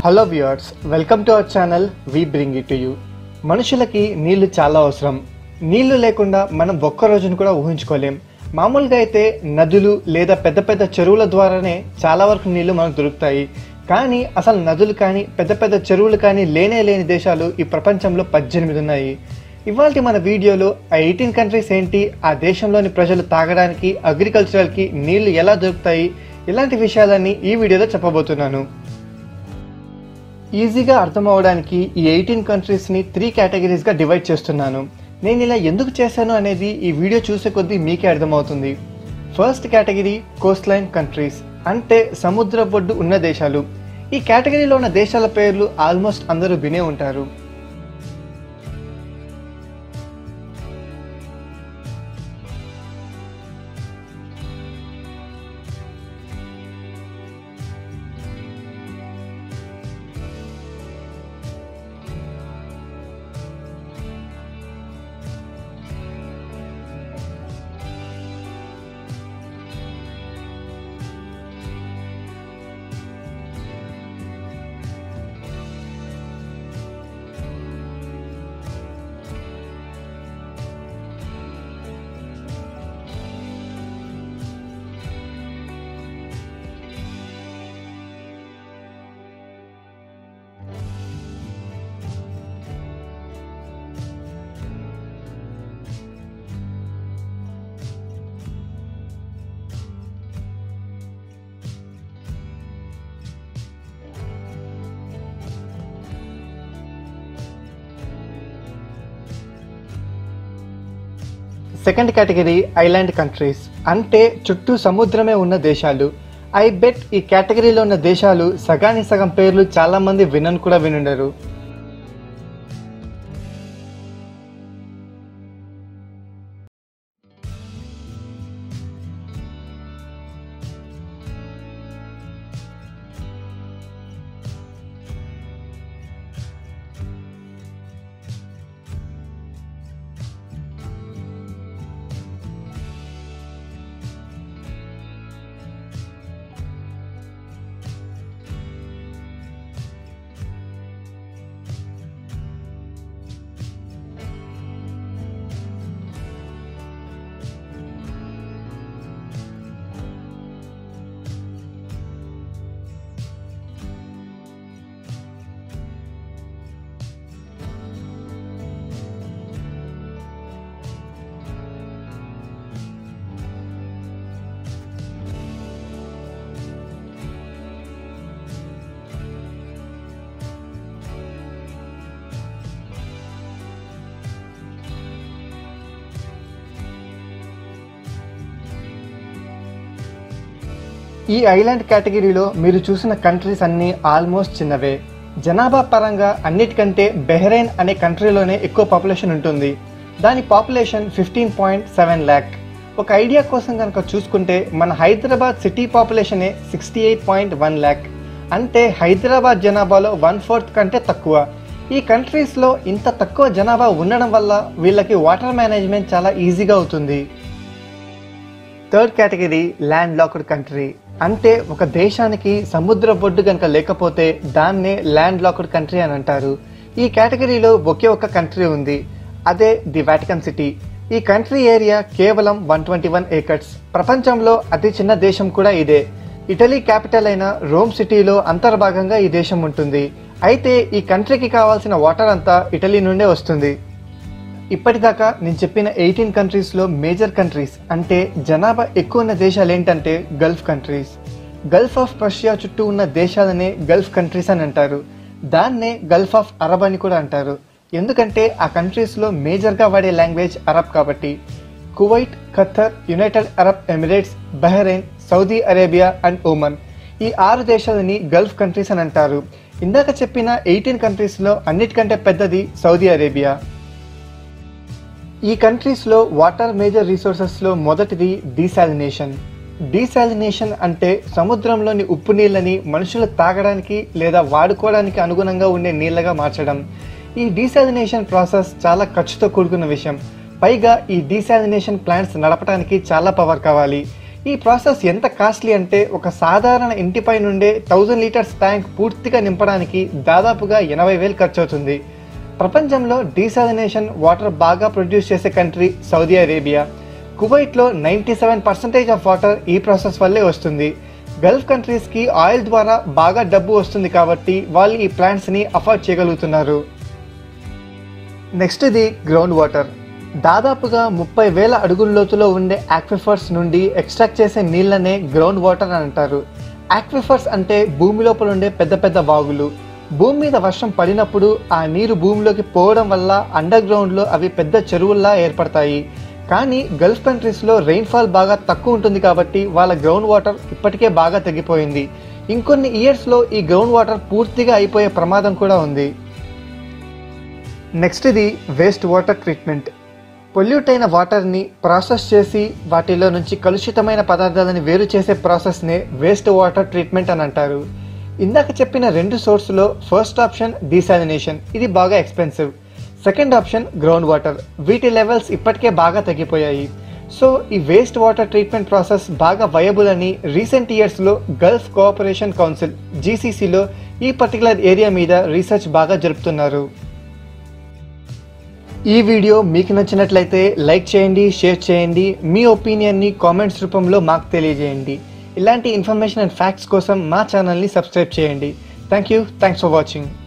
Hello viewers, welcome to our channel we bring it to you. మనుషులకి నీళ్లు చాలా అవసరం. నీళ్లు లేకుండా మనం ఒక్క రోజును కూడా ఊహించుకోలేం. మామూలుగా అయితే నదులు లేదా పెద్ద పెద్ద చెరువుల ద్వారానే చాలా వరకు నీళ్లు మనకు దొరుకుతాయి. కానీ అసలు నదులు కానీ పెద్ద పెద్ద చెరువులు కానీ లేని దేశాలు ఈ ప్రపంచంలో 18 ఉన్నాయి. ఇవాళ మన వీడియోలో ఆ 18 కంట్రీస్ ఏంటి, ఆ దేశంలోని ప్రజలు తాగడానికి, అగ్రికల్చరల్కి నీళ్లు ఎలా దొరుకుతాయి, ఇలాంటి విషయాలన్నీ ఈ వీడియోలో చెప్పబోతున్నాను. ఈజీగా అర్థం అవడానికి ఈ 18 కంట్రీస్ని 3 కేటగిరీస్గా డివైడ్ చేస్తున్నాను. నేను ఇలా ఎందుకు చేశాను అనేది ఈ వీడియో చూసే కొద్దీ మీకే అర్థమవుతుంది. First category coastline countries, అంటే సముద్ర ఒడ్డు ఉన్న దేశాలు. ఈ కేటగిరీలో ఉన్న దేశాల పేర్లు ఆల్మోస్ట్ అందరూ వినే ఉంటారు. సెకండ్ కేటగిరీ ఐలాండ్ కంట్రీస్, అంటే చుట్టూ సముద్రమే ఉన్న దేశాలు. ఐ బెట్ ఈ కేటగిరీలో ఉన్న దేశాలు సగానికి సగం పేర్లు చాలా మంది వినను కూడా వినుండరు. ఈ ఐలాండ్ కేటగిరీలో మీరు చూసిన కంట్రీస్ అన్నీ ఆల్మోస్ట్ చిన్నవే. జనాభా పరంగా అన్నిటికంటే బెహ్రెయిన్ అనే కంట్రీలోనే ఎక్కువ పాపులేషన్ ఉంటుంది. దాని పాపులేషన్ 15.7 lakh. ఒక ఐడియా కోసం కనుక చూసుకుంటే మన హైదరాబాద్ సిటీ పాపులేషనే 68.1 lakh. అంటే హైదరాబాద్ జనాభాలో 1/4 కంటే తక్కువ. ఈ కంట్రీస్లో ఇంత తక్కువ జనాభా ఉండడం వల్ల వీళ్ళకి వాటర్ మేనేజ్మెంట్ చాలా ఈజీగా అవుతుంది. Third category landlocked country, అంటే ఒక దేశానికి సముద్ర ఒడ్డు కనుక లేకపోతే దాన్నే ల్యాండ్ లాక్డ్ కంట్రీ అని అంటారు. ఈ కేటగిరీలో ఒకే ఒక కంట్రీ ఉంది, అదే ది వాటికన్ సిటీ. ఈ కంట్రీ ఏరియా కేవలం 121 acres. ప్రపంచంలో అతి చిన్న దేశం కూడా ఇదే. ఇటలీ క్యాపిటల్ అయిన రోమ్ సిటీలో అంతర్భాగంగా ఈ దేశం ఉంటుంది. అయితే ఈ కంట్రీకి కావాల్సిన వాటర్ అంతా ఇటలీ నుండే వస్తుంది. ఇప్పటిదాకా నేను చెప్పిన 18 కంట్రీస్లో మేజర్ కంట్రీస్, అంటే జనాభా ఎక్కువ ఉన్న దేశాలు ఏంటంటే Gulf countries. Gulf of Persia చుట్టూ ఉన్న దేశాలనే గల్ఫ్ కంట్రీస్ అని అంటారు. దాన్నే గల్ఫ్ ఆఫ్ అరబ్ అని కూడా అంటారు. ఎందుకంటే ఆ కంట్రీస్లో మేజర్గా వాడే లాంగ్వేజ్ అరబ్ కాబట్టి. Kuwait, Qatar, United Arab Emirates, Bahrain, Saudi Arabia and Oman, ఈ 6 దేశాలని గల్ఫ్ కంట్రీస్ అని అంటారు. ఇందాక చెప్పిన 18 కంట్రీస్లో అన్నిటికంటే పెద్దది సౌదీ అరేబియా. ఈ కంట్రీస్లో వాటర్ మేజర్ రిసోర్సెస్లో మొదటిది డీసాలినేషన్. డీసాలినేషన్ అంటే సముద్రంలోని ఉప్పు నీళ్ళని మనుషులు తాగడానికి లేదా వాడుకోవడానికి అనుగుణంగా ఉండే నీళ్ళగా మార్చడం. ఈ డీసాలినేషన్ ప్రాసెస్ చాలా ఖర్చుతో కూడుకున్న విషయం. పైగా ఈ డీసాలినేషన్ ప్లాంట్స్ నడపడానికి చాలా పవర్ కావాలి. ఈ ప్రాసెస్ ఎంత కాస్ట్లీ అంటే ఒక సాధారణ ఇంటిపై నుండే 1000 లీటర్స్ ట్యాంక్ పూర్తిగా నింపడానికి దాదాపుగా 80,000 ఖర్చు అవుతుంది. ప్రపంచంలో డీసాలినేషన్ వాటర్ బాగా ప్రొడ్యూస్ చేసే కంట్రీ సౌదీ అరేబియా. కువైట్లో 97% ఆఫ్ వాటర్ ఈ ప్రాసెస్ వల్లే వస్తుంది. గల్ఫ్ కంట్రీస్కి ఆయిల్ ద్వారా బాగా డబ్బు వస్తుంది కాబట్టి వాళ్ళు ఈ ప్లాంట్స్ని అఫోర్డ్ చేయగలుగుతున్నారు. నెక్స్ట్ ఇది గ్రౌండ్ వాటర్. దాదాపుగా 30,000 అడుగుల లోతులో ఉండే ఆక్విఫర్స్ నుండి ఎక్స్ట్రాక్ట్ చేసే నీళ్ళనే గ్రౌండ్ వాటర్ అని అంటారు. ఆక్విఫర్స్ అంటే భూమి లోపల ఉండే పెద్ద పెద్ద వాగులు. భూమి మీద వర్షం పడినప్పుడు ఆ నీరు భూమిలోకి పోవడం వల్ల అండర్ గ్రౌండ్లో అవి పెద్ద చెరువుల్లా ఏర్పడతాయి. కానీ గల్ఫ్ కంట్రీస్లో రెయిన్ఫాల్ బాగా తక్కువ ఉంటుంది కాబట్టి వాళ్ళ గ్రౌండ్ వాటర్ ఇప్పటికే బాగా తగ్గిపోయింది. ఇంకొన్ని ఇయర్స్లో ఈ గ్రౌండ్ వాటర్ పూర్తిగా అయిపోయే ప్రమాదం కూడా ఉంది. నెక్స్ట్ ఇది వేస్ట్ వాటర్ ట్రీట్మెంట్. పొల్యూట్ అయిన వాటర్ని ప్రాసెస్ చేసి వాటిలో నుంచి కలుషితమైన పదార్థాలను వేరు చేసే ప్రాసెస్నే వేస్ట్ వాటర్ ట్రీట్మెంట్ అని అంటారు. ఇందాక చెప్పిన 2 సోర్స్లో ఫస్ట్ ఆప్షన్ డీసాలినేషన్, ఇది బాగా expensive. Second option ground water, వీటి లెవెల్స్ ఇప్పటికే బాగా తగ్గిపోయాయి. సో ఈ వేస్ట్ వాటర్ ట్రీట్మెంట్ ప్రాసెస్ బాగా వయబుల్ అని రీసెంట్ ఇయర్స్లో గల్ఫ్ కోఆపరేషన్ కౌన్సిల్ జీసీసీలో ఈ పర్టికులర్ ఏరియా మీద రీసెర్చ్ బాగా జరుపుతున్నారు. ఈ వీడియో మీకు నచ్చినట్లయితే లైక్ చేయండి, షేర్ చేయండి, మీ ఒపీనియన్ని కామెంట్స్ రూపంలో మాకు తెలియజేయండి. ఇలాంటి ఇన్ఫర్మేషన్ అండ్ ఫ్యాక్ట్స్ కోసం మా ఛానల్ని సబ్స్క్రైబ్ చేయండి. Thanks for watching.